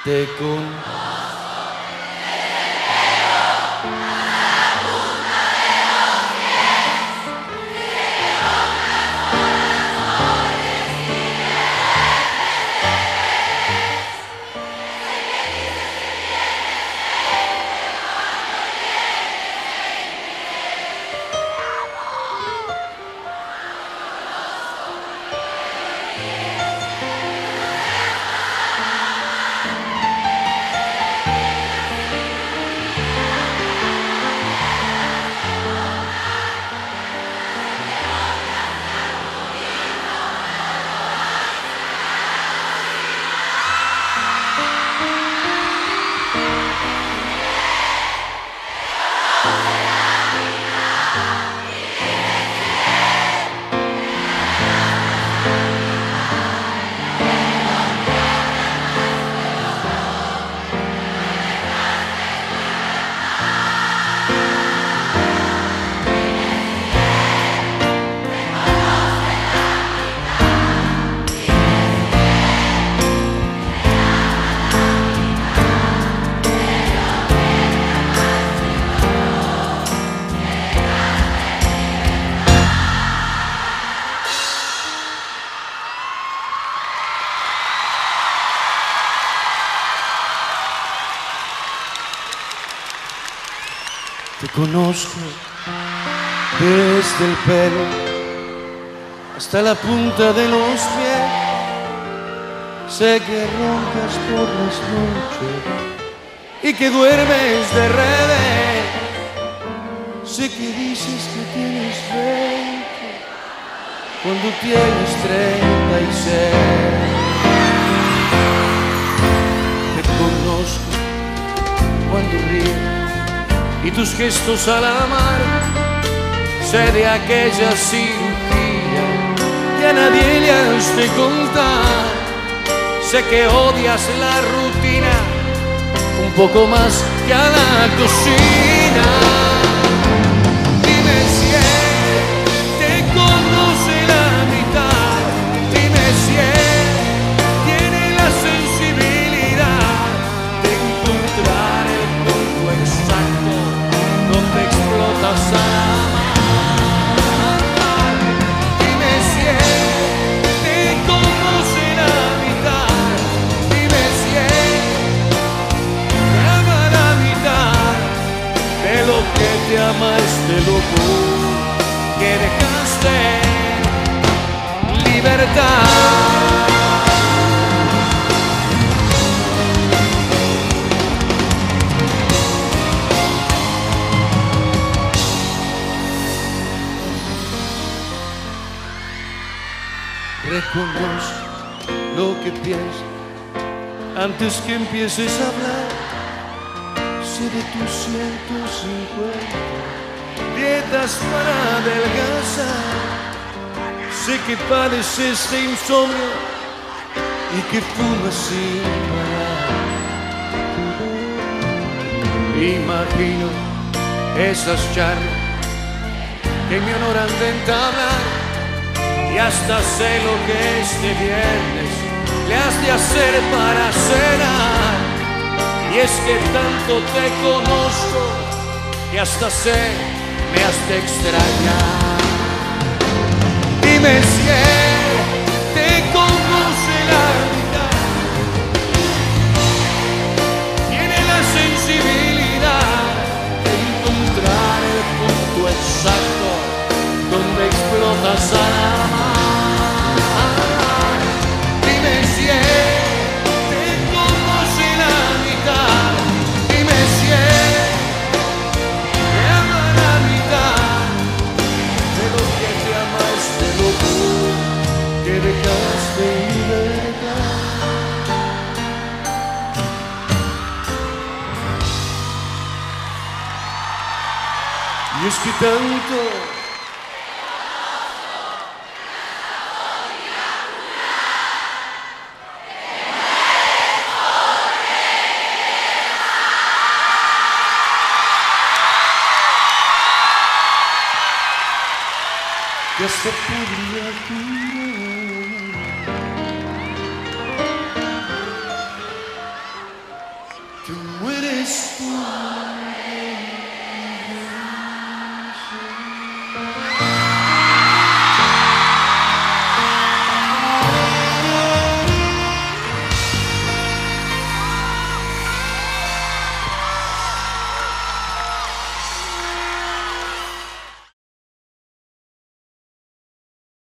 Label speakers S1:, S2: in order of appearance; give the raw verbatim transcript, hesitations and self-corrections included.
S1: Te con... Te conozco desde el pelo hasta la punta de los pies. Sé que roncas por las noches y que duermes de revés. Sé que dices que tienes veinte cuando tienes treinta y seis. Te conozco cuando ríes y tus gestos al amar. Sé de aquella cirugía que a nadie le has de contar. Sé que odias la rutina un poco más que a la cocina. Dime si él te conoce la mitad. Dime si él tiene la sensibilidad de encontrar el punto exacto donde explotas a amar. Dime si él te conoce la mitad. Dime si él te ama la mitad de lo que te ama este loco que dejaste libertad. Reconozco lo que piensas antes que empieces a hablar. Sé de tus ciento cincuenta dietas para adelgazar. Sé que padeces de insomnio y que fumas sin parar. Imagino esas charlas que me honoran de entablar. Y hasta sé lo que este viernes le has de hacer para cenar. Y es que tanto te conozco que hasta sé me has de extrañar. Dime si él te conoce la mitad. Tiene la sensibilidad de encontrar el punto exacto donde explotas a amar. Dime si él te conoce la mitad. Dime si él te ama la mitad de lo que te ama este loco que dejaste en libertad. Y es que tanto que se podría